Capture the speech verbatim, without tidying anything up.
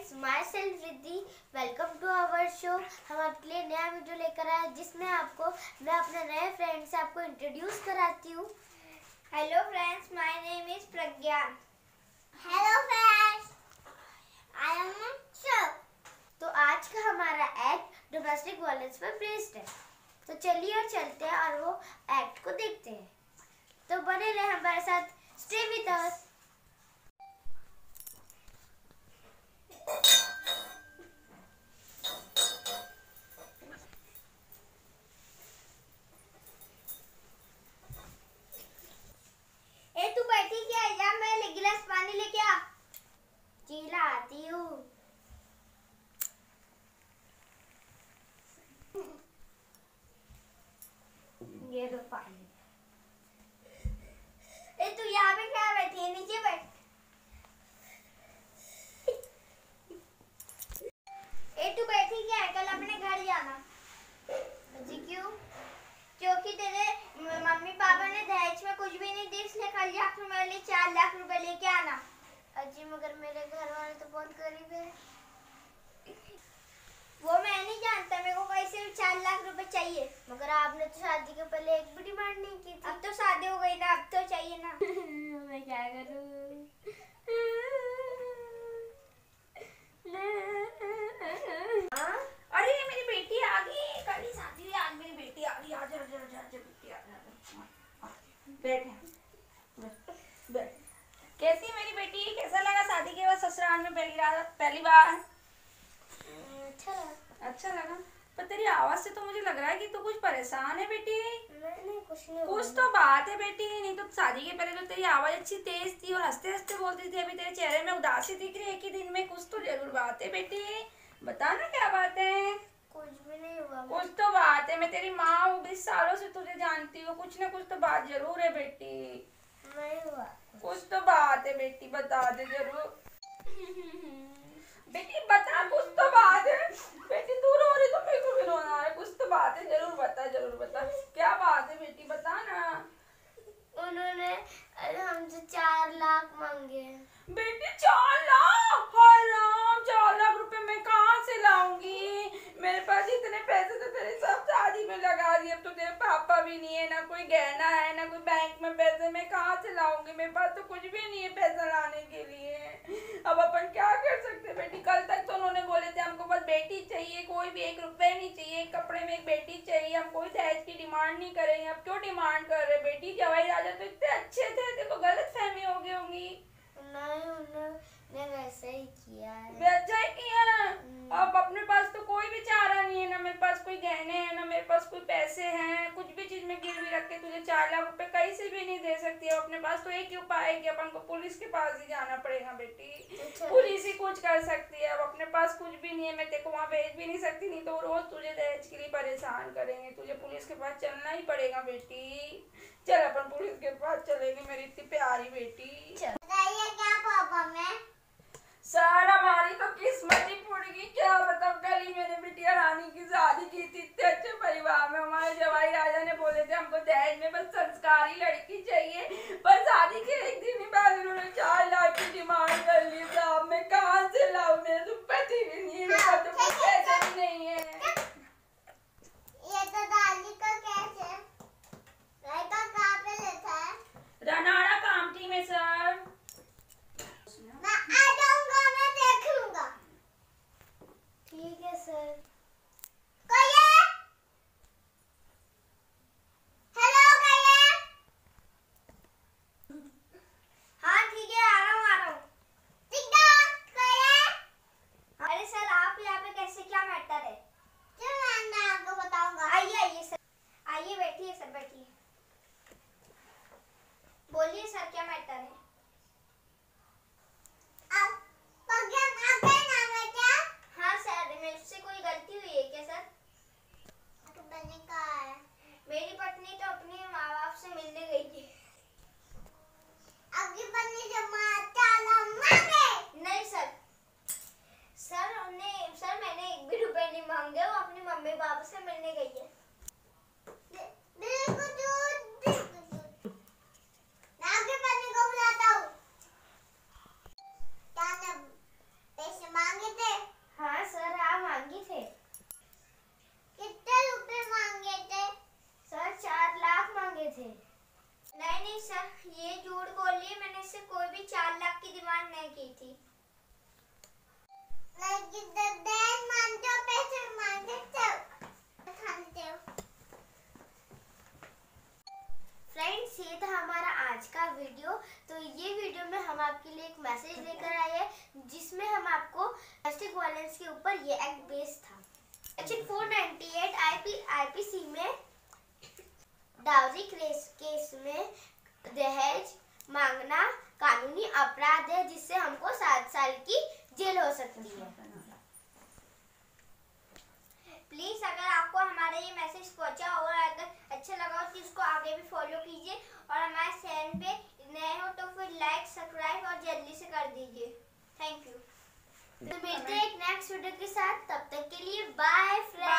Friends, myself Riddhi, welcome to our show. हम आपके लिए नया वीडियो लेकर आए जिसमें आपको मैं अपने नए फ्रेंड से आपको इंट्रोड्यूस कराती हूँ। Hello friends, my name is Pragya. Hello friends, I am Shiv. तो आज का हमारा एक्ट डोमेस्टिक वायलेंस पर बेस्ड है। तो चलिए और चलते हैं और वो एक्ट को देखते हैं। तो बने रहे हमारे साथ, स्टे विद अस। ए तू बैठी क्या है? जा मैं ले गिलास पानी लेके आ। चीला आती हूँ। ये लो पानी। ए तू यहाँ पे क्या बैठी है? नीचे बैठ। ए तू बैठी क्या है? कल अपने घर जाना। जी क्यों? क्योंकि तेरे मम्मी पापा ने दहेज में कुछ भी नहीं दी, इसलिए कल जाकर मेरे लिए चार लाख रुपए लेके आना। अजी मगर मेरे घर वाले तो बहुत गरीब है। वो मैं नहीं जानता, मेरे को कैसे भी चार लाख रुपए चाहिए। मगर आपने तो शादी के पहले एक भी डिमांड नहीं की थी। अब तो शादी हो गई ना, अब तो चाहिए ना। मैं क्या करूं? हाँ? अरे मेरी बेटी आ गई, कल ही शादी हुई, आज मेरी बेटी आ गई। आजा आजा आजा आजा बेटी आ जा। बैठ बैठ बैठ। कैसी मेरी बेटी? कैसा लगा शादी के बाद ससुराल में पहली रात, पहली बार? अच्छा लगा। अच्छा लगा। पर तेरी आवाज से तो मुझे लग रहा है कि तू कुछ परेशान है बेटी। नहीं नहीं, कुछ नहीं। कुछ तो बात है बेटी, नहीं तो शादी के पहले तो तेरी आवाज अच्छी तेज थी और हंसते हंसते बोलती थी। अभी तेरे चेहरे में उदासी दिख रही है एक ही दिन में। कुछ तो जरूर बात है बेटी, बता ना क्या बात है। कुछ भी नहीं हुआ। कुछ तो बात है, मैं तेरी माँ हूँ, बीस सालों से तुझे जानती हूँ, कुछ ना कुछ तो बात जरूर है बेटी। नहीं हुआ। कुछ तो बात है बेटी, बता दे जरूर। बेटी बता, कुछ तो बात है बेटी। तू रो रही तो मेरे को भी रोना आ रहा है। कुछ तो बात है, जरूर बता, जरूर बता, क्या बात है बेटी, बता ना। उन्होंने हमसे चार लाख मांगे। बेटी चार लाख? हाय राम, चार लाख रुपए मैं कहाँ से लाऊंगी? मेरे पास इतने पैसे तो तेरे सब शादी में लगा दिए। अब तो तेरे पापा भी नहीं है, ना कोई गहना है, ना कोई बैंक में पैसे। मैं कहाँ से लाऊंगी? मेरे पास तो कुछ भी नहीं है पैसा लाने के लिए। अब अपन क्या कर सकते बेटी? कल तक तो उन्होंने बोले थे हमको बस बेटी चाहिए, कोई भी एक रुपए नहीं चाहिए, एक कपड़े में एक बेटी चाहिए, हम कोई दहेज की डिमांड नहीं करेंगे। अब क्यों डिमांड कर रहे बेटी? जवाई राजा तो इतने अच्छे थे, तेरे को गलत फहमी हो गई होंगी। नहीं, उन्होंने वैसे ही किया है। अच्छा ही किया। अब अपने पास तो कोई भी चारा नहीं है, ना मेरे पास कोई गहने हैं, ना मेरे पास कोई पैसे हैं। कुछ भी चीज में गिरवी रख के तुझे चार लाख रुपए कहीं से भी नहीं दे सकती है। अपने पास तो एक ही उपाय है कि अपन को पुलिस के पास ही जाना पड़ेगा बेटी। अच्छा। पुलिस ही कुछ कर सकती है। अब अपने पास कुछ भी नहीं है, मैं तेरे को वहाँ भेज भी नहीं सकती, नहीं तो रोज तुझे दहेज के लिए परेशान करेंगे। तुझे पुलिस के पास चलना ही पड़ेगा बेटी। चल अपन पुलिस के पास चलेंगे मेरी इतनी प्यारी बेटी। बताइए क्या प्रॉब्लम है? सर हमारी तो किस्मत ही फूट गई। क्या बताओ, कल ही मैंने बिटिया रानी की शादी की थी इतने अच्छे परिवार में। हमारे जवाई राजा ने बोले थे हमको दहेज में बस संस्कारी लड़की चाहिए, पर शादी के एक दिन ही बाद उन्होंने चार लाख की डिमांड कर ली। साहब मैं कहाँ से लाऊं? मेरे तो पति भी नहीं है, मेरे पास तो कुछ पैसे भी नहीं है। ये तो दादी का कैश है। लड़का कहाँ पे लेता है? रनाड़ा कामठी में सर। मैं आ जाऊंगा, मैं देख लूंगा। ठीक है सर। कोई है? हेलो कोई है? हाँ ठीक है, आ रहा हूँ आ रहा हूँ। ठीक एक मैसेज लेकर आए हैं जिसमें हम आपको डोमेस्टिक वायलेंस के ऊपर ये एक्ट बेस्ड था। Section four ninety eight IP IPC में डाउरी केस केस में दहेज मांगना कानूनी अपराध है जिससे हमको सात साल की जेल हो सकती है। प्लीज अगर आपको हमारा ये मैसेज पहुंचा और अगर अच्छा लगा हो तो इसको आगे भी फॉलो कीजिए और हमारे चैनल पे नए हो तो फिर लाइक सब्सक्राइब और जल्दी से कर दीजिए। Thank you. तो मिलते हैं एक नेक्स्ट वीडियो के साथ, तब तक के लिए बाय फ्रेंड्स।